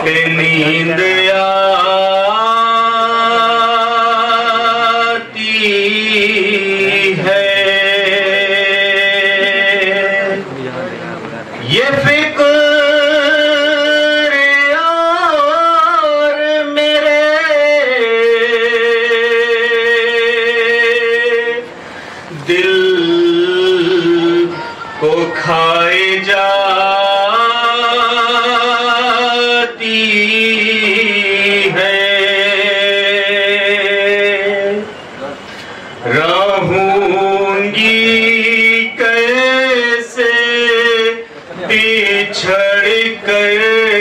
के नींद आती है। ये फिक्र और मेरे दिल को खाए जाती है। रहूंगी कैसे पिछड़ कर,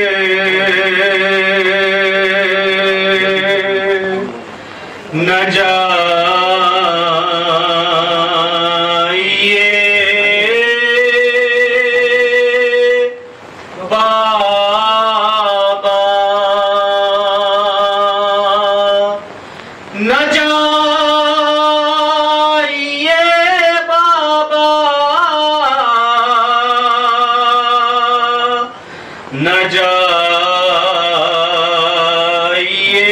न जाइए बाबा, न जाइए बाबा, न जाइए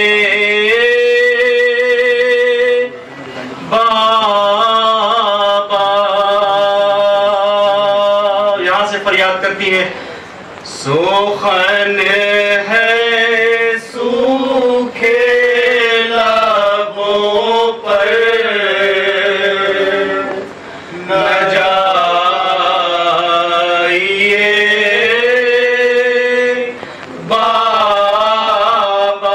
बाबा। यहां से फरियाद करती है, सोखन है सूखे लबों पर, न जाइए बाबा।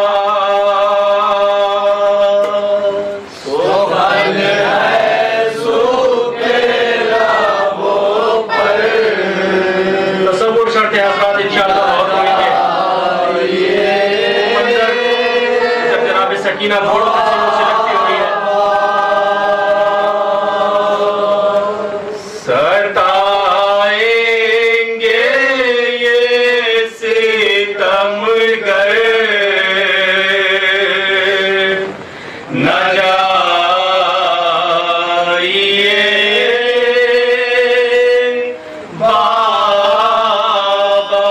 सोखन है सूखे लबों पर। तसव्वुर करते हैं हज़रात इंशाअल्लाह बहुत होंगे। जब जनाब सकीना घोड़ों के सीनों से लगती हुई है, सताएंगे ये सितमगर, न जाइए बाबा।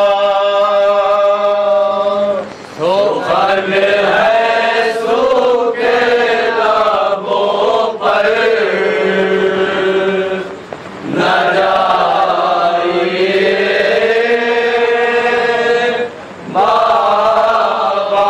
सोखन है सूखे लबों पर, न जाइए बाबा।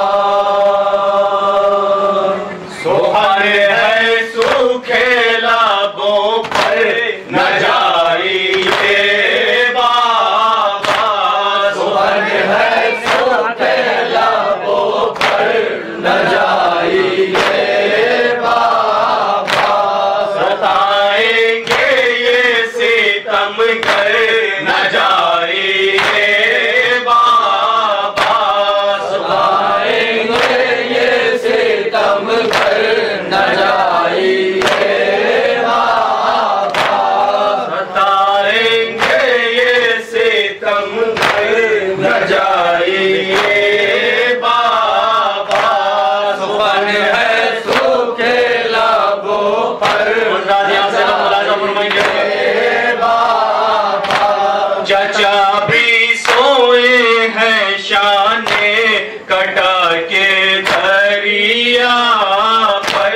सोखन है सूखे लबों पर, न जाइए बाबा। सोखन है सूखे लबों पर, न जाइए बाबा। सताएंगे ये सितमगर, न जाइए बाबा। सताएंगे ये सितमगर, न जाइए बाबा। सताएंगे ये सितमगर, न जाइए बाबा। सुखन है सूखे लबों पर, यहाँ से मुलाज़ा फरमाएंगे बाबा। चाचा भी सोए हैं शाने कटा के दरिया पर,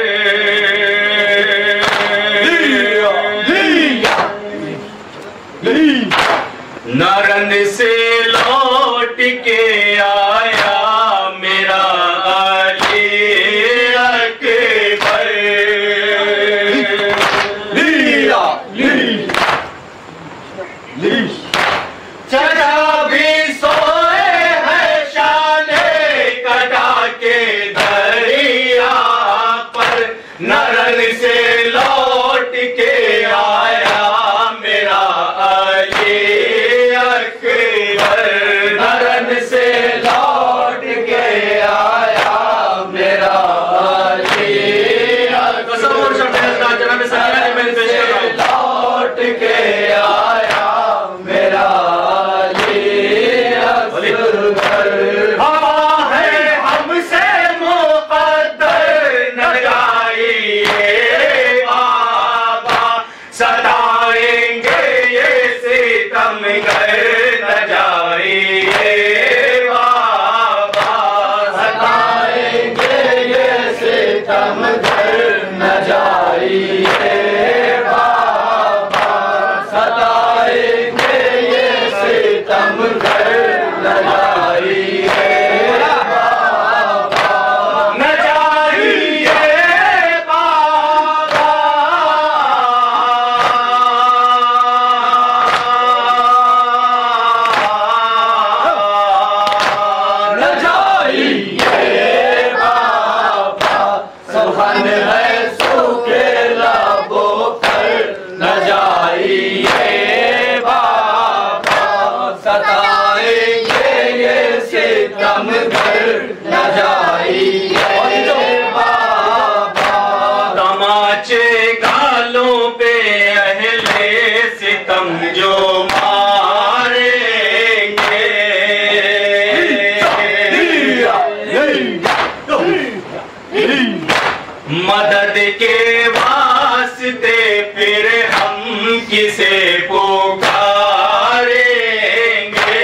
नारंग से लौट के आया मेरा अली अकबर। चाचा भी सोए हैं शाने कटा के दरिया पर, नारंग से लौट के आया मेरा अली अकबर। नारंग से लौट सितम कर न जाइए बाबा, न जाइए बाबा, न जाइए बाबा, सुहान है सूखे लबों पर न जाइए बाबा, सताएंगे ये सितम कर न जाइए बाबा, तमाचे गालों पे अहले सितम जो मारेंगे, मदद के वास्ते फिर हम किसे पुकारेंगे,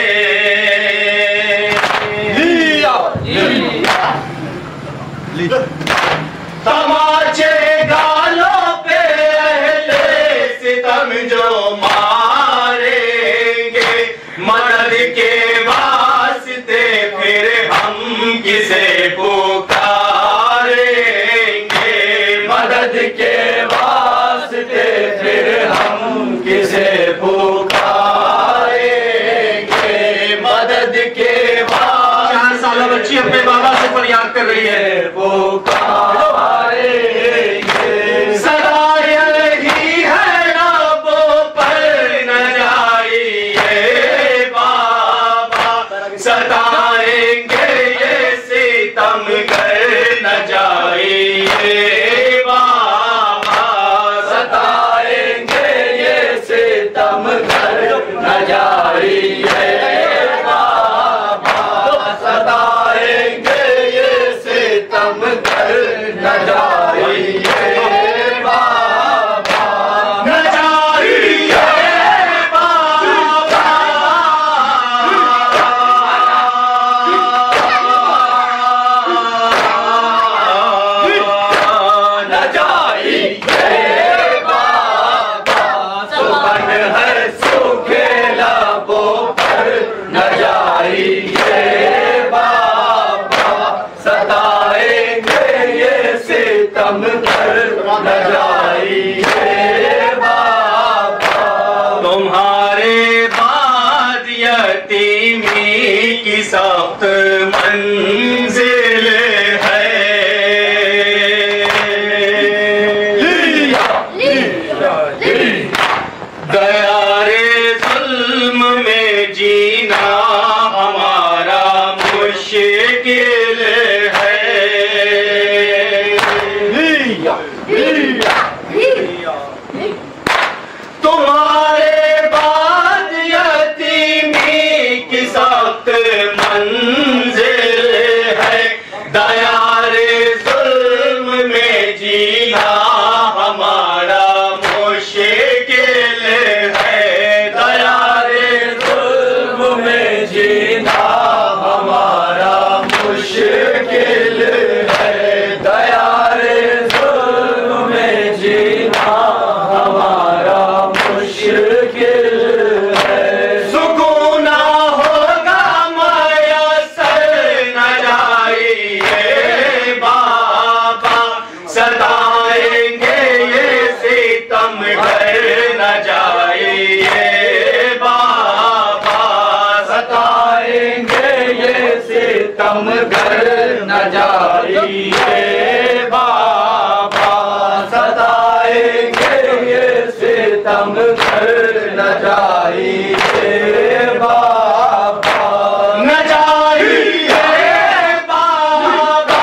तमाचे गालों पे अहले सितम जो मारेंगे, मदद के वास्ते फिर हम किसे पुकारेंगे, मदद के वास्ते फिर हम किसे पुकारेंगे, मदद के वास्ते। 4 साल बच्ची अपने बाबा से फरियाद कर रही है, पुकारेंगे, सदा यही है लबों पर न जाइए बाबा, सताएंगे ये सितम कर न जाइए बाबा, सताएंगे ये सितम कर न जाइए बाबा, सताएंगे ये सितम कर न जाइए बाबा, न जाइए बाबा, न जाइए बाबा, सुबह है सूखे लबों पर न जाइए बाबा, सताएंगे ये सितम कर न जाइए बाबा, तुम्हारे बाद यतीमी की सख्त मंजिल है, गया रे जुल्म में जीना हमारा मुश्किल है, तुम्हारे बाद यतीमी की सख्त मंजिल है, दया रे जुल्म में जीना हमारा मुश्किल है, दया रे जुल्म में जीना हमारा मुश्किल है, दया रे जुल्म में जीना हमारा मुश्किल है, सुकून ना होगा मयसर न जाइए बाबा, सताएंगे ये सितम कर न जाइए बाबा, सताएंगे ये सितम कर न जाइए बाबा, सताएंगे ये सितम कर न जाइए बाबा, न जाइए बाबा,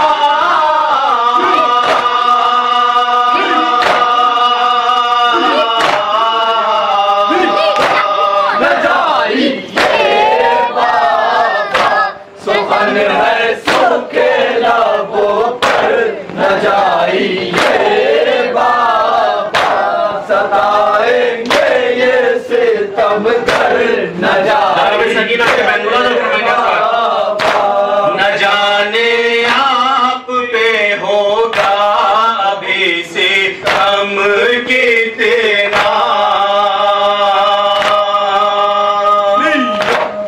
न जाइए बाबा, सुहान है सूखे लबों पर न जाइए बाबा, सताएंगे ये सितम कर न जाइए बाबा, न जाने आप पे होगा अभी सितम कितना,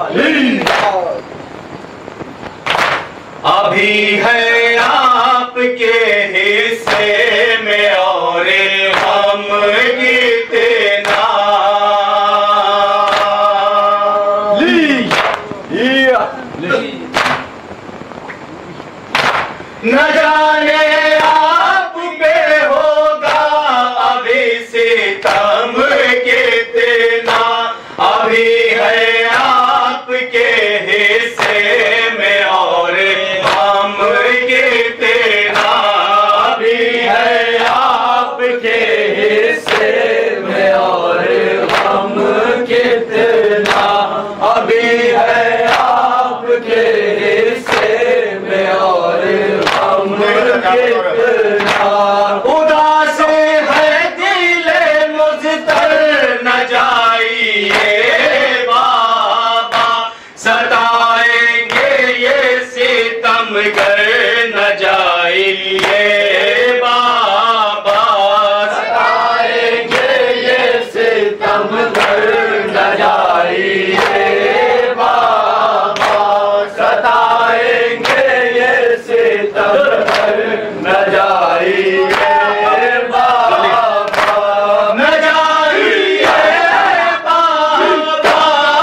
अभी है आपके हिस्से में और हम कितना न जाने आप पे होगा अभी सितम कितना अभी है आपके हिस्से में और हम कितना अभी है आपके हिस्से में और हम कितना अभी है आपके हिस्से में और हम कितना उदास है दिल मुज़्तर न जाइए बाबा सताएंगे ये सितमगर न जाइए बाबा सताएंगे ये सितमगर न जाइए बाबा सताएंगे ये सितमगर न जाइए बाबा न जाइए बाबा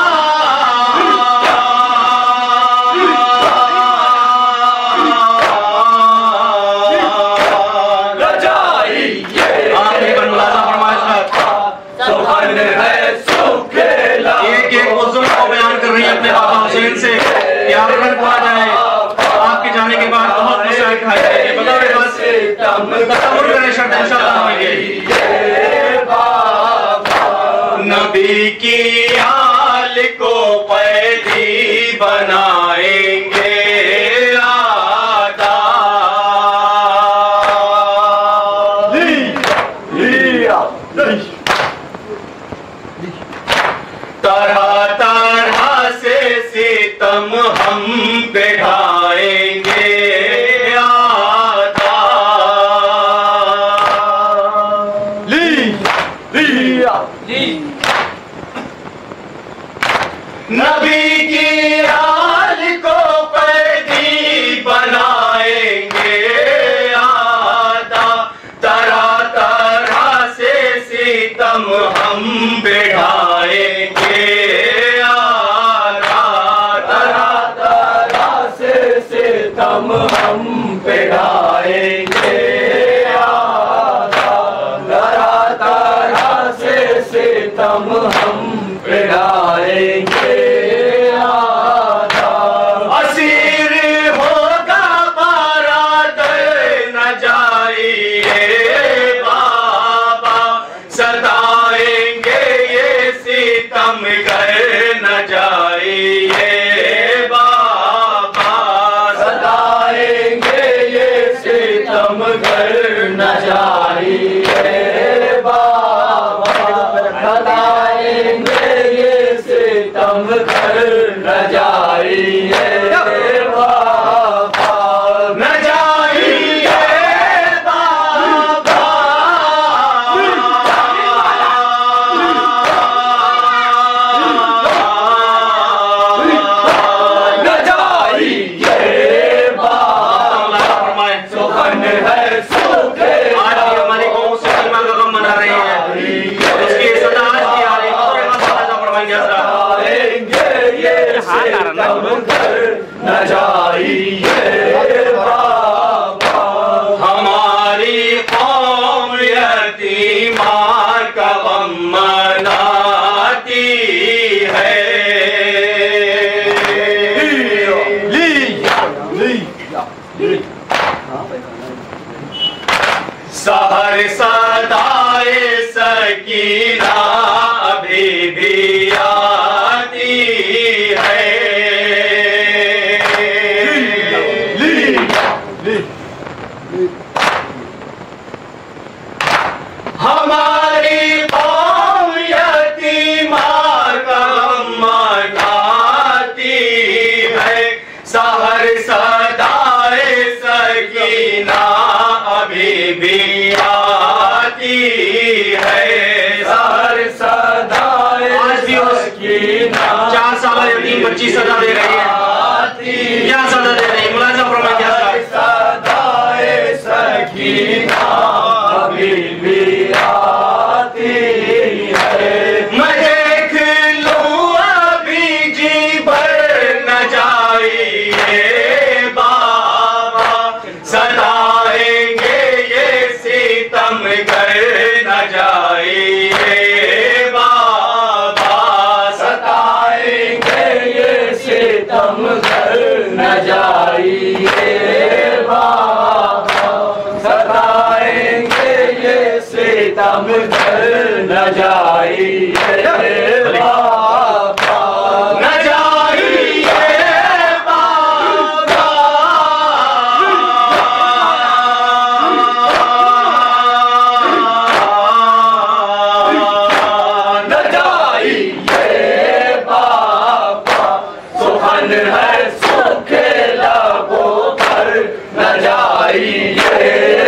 न जाइए आखिरी बनवाला फरमाइश सुभान है सुखेला एक बुजुर्ग को बयान कर रही है अपने बाबा हुसैन से कि आप रन पा जाए आपके जाने के बाद बहुत मुशाहिद खाए जाएंगे बताओ बस तसव्वुर करें शर्त इंशाअल्लाह होंगे नबी की आल को पैदी बनाएंगे आदा तरह तरह से सितम हम पे ढाएंगे आदा नबी की आल को पैदी बनाएंगे आदा तरह तरह से सितम हम पे ढाएंगे आदा तरह तरह से सितम हम पे ढाएंगे आदा तरह तरह से सितम हम पे ढाएंगे आदा असीर होगा बारादर न जाइए बाबा सताएंगे ये सितमगर न जाइए बाबा सताएंगे ये सितमगर न जाइए बाबा सताएंगे ये सितमगर न जाइए बाबा न जाइए बाबा न जाइए बाबा सुखन है सुखे आज भी हमारी कौम मुसलमान का गम मना रही है उसकी सदा आज की आ रही है फरमाएंगे ये सितमगर न जाइए बाबा हमारी कौम यतीमा का गम मनाती है सहर सदाए सकीना अभी भी आती है हमारी कौम यतीमा का गम मनाती है सहर सदाए सकीना अभी भी आती है सहर सदाए सकीना 4 साल यतीम बच्ची सदा दे रही है, क्या सदा दे रही है? मुलाजा फरमाइए क्या सदाए सकीना अभी भी आती है। मैं देख लूं अभी जी भर न जाइए बाबा, सताएंगे ये सितम कर न जाइए बाबा, सताएंगे ये सितम कर न जाइए बाबा, सताएंगे ये सितम कर न जाइए बाबा, न जाइए बाबा, न जाइए बाबा, सुखन है सूखे लबों पर न जाइए